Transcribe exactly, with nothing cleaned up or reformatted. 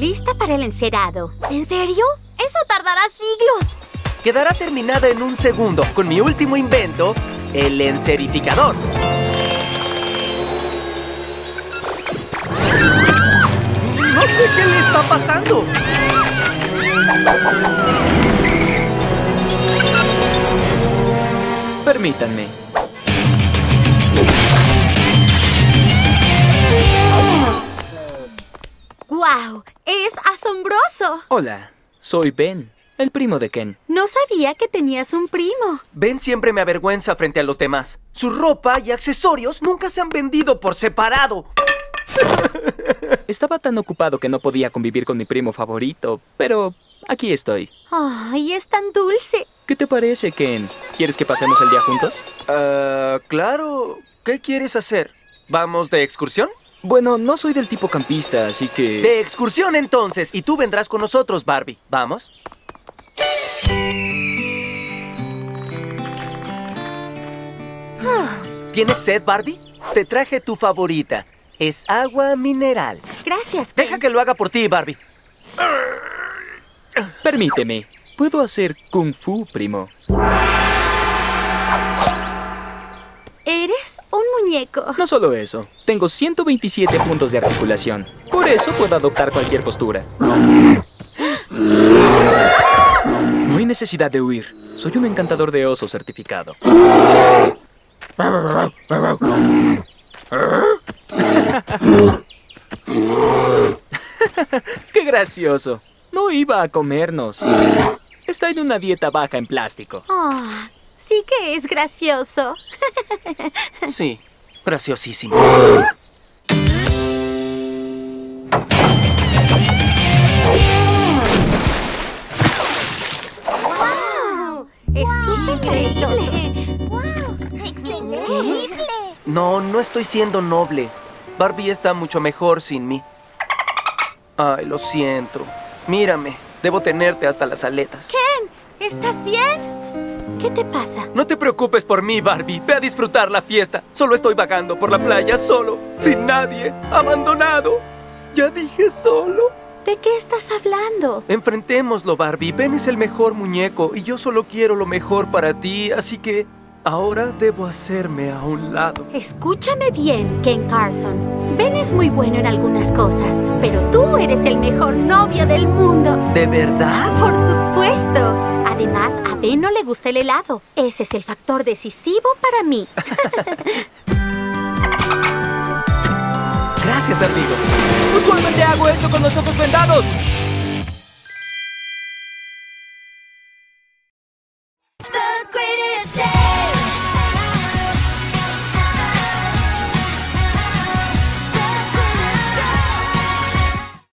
Lista para el encerado. ¿En serio? ¡Eso tardará siglos! Quedará terminada en un segundo con mi último invento, el encerificador. No sé qué le está pasando. Permítanme. ¡Guau! ¡Es asombroso! Hola, soy Ben, el primo de Ken. No sabía que tenías un primo. Ben siempre me avergüenza frente a los demás. Su ropa y accesorios nunca se han vendido por separado. Estaba tan ocupado que no podía convivir con mi primo favorito, pero aquí estoy. ¡Ay, es tan dulce! ¿Qué te parece, Ken? ¿Quieres que pasemos el día juntos? Ah, uh, claro. ¿Qué quieres hacer? ¿Vamos de excursión? Bueno, no soy del tipo campista, así que... De excursión, entonces. Y tú vendrás con nosotros, Barbie. ¿Vamos? ¿Tienes sed, Barbie? Te traje tu favorita. Es agua mineral. Gracias, Ken. Deja que lo haga por ti, Barbie. Permíteme. Puedo hacer kung fu, primo. Eres un muñeco. No solo eso. Tengo ciento veintisiete puntos de articulación. Por eso puedo adoptar cualquier postura. No hay necesidad de huir. Soy un encantador de osos certificado. ¡Qué gracioso! No iba a comernos. Está en una dieta baja en plástico. Oh, sí que es gracioso. Sí, graciosísimo. ¡Wow! Es súper creídoso. ¡Wow! ¡Excelente! No, no estoy siendo noble. Barbie está mucho mejor sin mí. Ay, lo siento. Mírame, debo tenerte hasta las aletas. Ken, ¿estás bien? ¿Qué te pasa? No te preocupes por mí, Barbie. Ve a disfrutar la fiesta. Solo estoy vagando por la playa, solo, sin nadie, abandonado. Ya dije solo. ¿De qué estás hablando? Enfrentémoslo, Barbie. Ben es el mejor muñeco y yo solo quiero lo mejor para ti, así que ahora debo hacerme a un lado. Escúchame bien, Ken Carson. Ben es muy bueno en algunas cosas, pero tú eres el mejor novio del mundo. ¿De verdad? Por supuesto. Además, a Ben no le gusta el helado. Ese es el factor decisivo para mí. Gracias, amigo. Usualmente hago esto con los ojos vendados.